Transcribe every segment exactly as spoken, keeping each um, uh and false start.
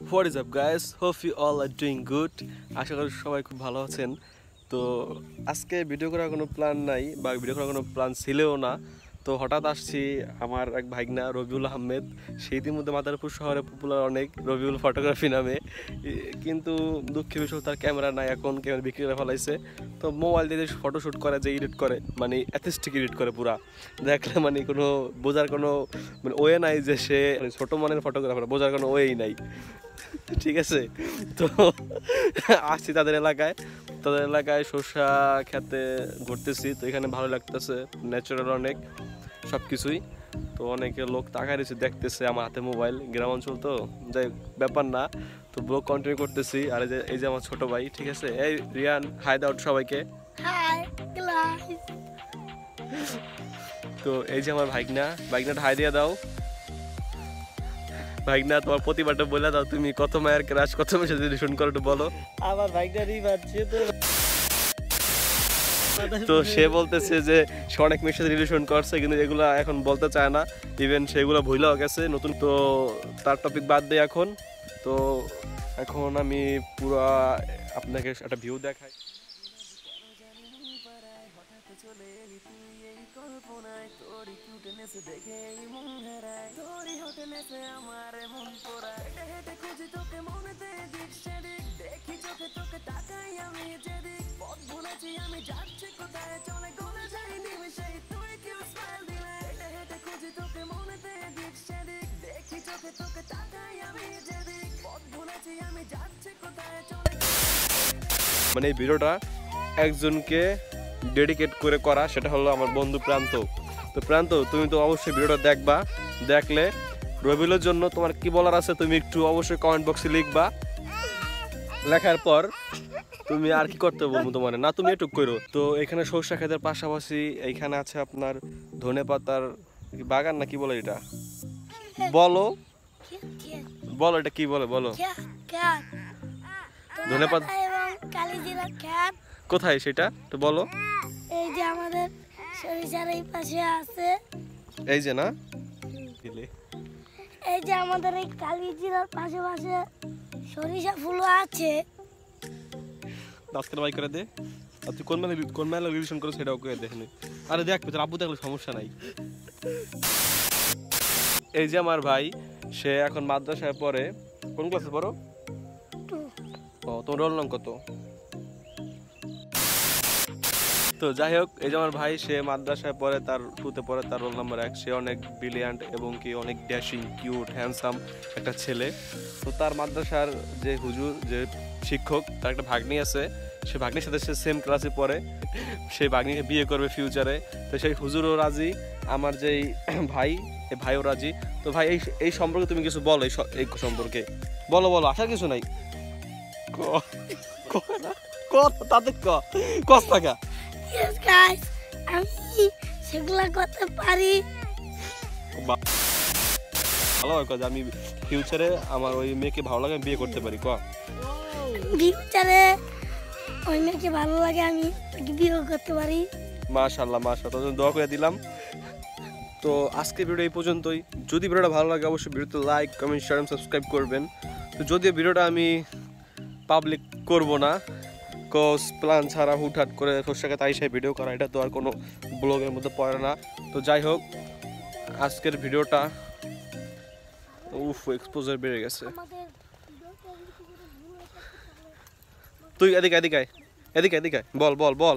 What is up guys? Hope you all are doing good. আশা করি সবাই খুব ভালো আছেন। তো আজকে ভিডিও করার কোনো প্ল্যান নাই বা ভিডিও করার কোনো প্ল্যান ছিলও না। তো হঠাৎ আসছি আমার এক ভাইগনা রবিউল আহমেদ, সে ইতিমধ্যে মাদারীপুর শহরে পপুলার অনেক রবিউল ফটোগ্রাফি নামে, কিন্তু দুঃখের বিষয় তার ক্যামেরা নাই, এখন ক্যামেরা বিক্রি করে ফেলাইছে। তো মোবাইল দিয়ে ফটোশ্যুট করে, যে এডিট করে, মানে অ্যাথেস্টিক এডিট করে পুরা, দেখলে মানে কোনো বোঝার কোনো মানে ওয়ে নাই যে সে ছোটো মানের ফটোগ্রাফার, বোঝার কোনো ওয়েই নাই। ঠিক আছে, তো আসছি তাদের এলাকায়। তাদের এলাকায় শসা খেতে ঘুরতেছি। তো এখানে ভালো লাগতেছে, ন্যাচারাল অনেক সব কিছুই। তো অনেকে লোক তাকাইছে, দেখতেছে আমার হাতে মোবাইল, গ্রাম অঞ্চল তো যাই ব্যাপার না। তো ব্লগ কন্টিনিউ করতেছি। আর এই যে এই যে আমার ছোট ভাই, ঠিক আছে, এই রিয়ান, হাই দাও সবাইকে। Hi guys. তো এই যে আমার ভাইগনা, ভাইগনাটা হাই দিয়ে দাও। ভাইগনা, তোমার প্রতিবারটা বলে দাও, তুমি কত মায়ের ক্রাশ, কত মাসে রিলেশন করো, একটু বলো। আমার ভাইগনারই বাচ্চা তো তো সে বলতেছে যে সে অনেক মেয়ের সাথে রিলেশন করছে, কিন্তু এগুলো এখন বলতে চায় না, ইভেন সেগুলো ভুলেও গেছে নতুন। তো তার টপিক বাদ দিয়ে এখন তো এখন আমি পুরা আপনাকে একটা ভিউ দেখাই। মানে এই ভিডিওটা একজনকে ডেডিকেট করে করা, সেটা হলো আমার বন্ধু প্রান্ত। তো প্রান্ত, তুমি তো অবশ্যই ভিডিওটা দেখবা, দেখলে রবিউলের জন্য তোমার কি বলার আছে তুমি একটু অবশ্যই কমেন্ট বক্সে লিখবা। লেখার পর তুমি আর কি করতে বলবো তোমার, না তুমি এটুক করো। তো এখানে সরষা ক্ষেতের পাশাপাশি এইখানে আছে আপনার ধনে পাতার বাগান, না কি বলে এটা, বলো বলো এটা কি বলে বলো। ধনে পাতা কালিজিরা ক্ষেত কোথায় সেটা তো বলো। এই যে আমাদের সরিষার এই পাশে আছে, এই যে না, এই যে আমাদের এই কালিজিরার পাশে পাশে সরিষা ফুল আছে। আজকের বাই করে দে, আর তুই কোন মেলা কোন মেলা রিলেশন করো সেটাও করে দেখনি। আরে দেখ তোর আব্বু দেখলে সমস্যা নাই। এই যে আমার ভাই, সে এখন মাদ্রাসায় পড়ে। কোন ক্লাসে পড়ো? ও, তোমার রোল নাম কত? তো যাই হোক, এই যে আমার ভাই, সে মাদ্রাসায় পড়ে, তার টুতে পড়ে, তার রোল নাম্বার এক। সে অনেক ব্রিলিয়ান্ট এবং কি অনেক ড্যাশিং, কিউট, হ্যান্ডসাম একটা ছেলে। তো তার মাদ্রাসার যে হুজুর, যে শিক্ষক, তার একটা ভাগ্নি আছে। সে ভাগ্নির সাথে সে সেম ক্লাসে পড়ে, সেই ভাগ্নিকে বিয়ে করবে ফিউচারে। তো সেই হুজুরও রাজি, আমার যেই ভাই, এই ভাইও রাজি। তো ভাই এই এই সম্পর্কে তুমি কিছু বলো, এই সম্পর্কে বলো বলো, আসার কিছু নাই, তাদের কস টাকা আমি সেগুলা করতে পারি। ভালো হয় কাজ, আমি ফিউচারে আমার ওই মেয়েকে ভালো লাগে বিয়ে করতে পারি। ক ফিউচারে ওই মেয়েকে ভালো লাগে, আমি তাকে বিয়ে করতে পারি। মাশাআল্লাহ মাশাআল্লাহ, তোর দোয়া করে দিলাম। তো আজকে ভিডিও এই পর্যন্তই। যদি ভিডিওটা ভালো লাগে অবশ্যই ভিডিওতে লাইক, কমেন্ট, শেয়ার এবং সাবস্ক্রাইব করবেন। তো যদিও ভিডিওটা আমি পাবলিক করব না, কজ প্ল্যান ছাড়া হুটহাট করে সরষাকে তাই সেই ভিডিও করা, এটা তো আর কোনো ব্লগের মধ্যে পড়ে না। তো যাই হোক, আজকের ভিডিওটা উফ এক্সপোজার বেড়ে গেছে। তুই এদিকে এদিকে এদিকে এদিকে বল বল বল,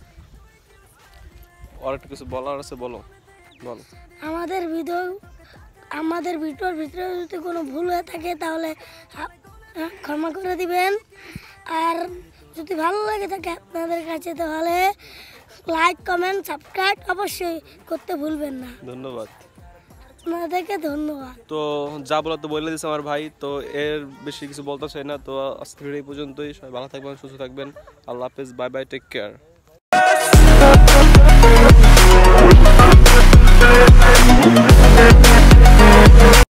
আর একটু কিছু বলার আছে বলো বল। আমাদের ভিডিও আমাদের ভিডিওর ভিতরে যদি কোনো ভুল হয়ে থাকে তাহলে ক্ষমা করে দিবেন। আর যদি ভালো লাগে থাকে আপনাদের কাছে তাহলে লাইক, কমেন্ট, সাবস্ক্রাইব অবশ্যই করতে ভুলবেন না। ধন্যবাদ আপনাদেরকে, ধন্যবাদ। তো যা বলার তো বলে দিচ্ছে আমার ভাই, তো এর বেশি কিছু বলতে চাই না। তো আজকে এই পর্যন্তই। সবাই ভালো থাকবেন, সুস্থ থাকবেন। আল্লাহ হাফেজ, বাই বাই, টেক কেয়ার।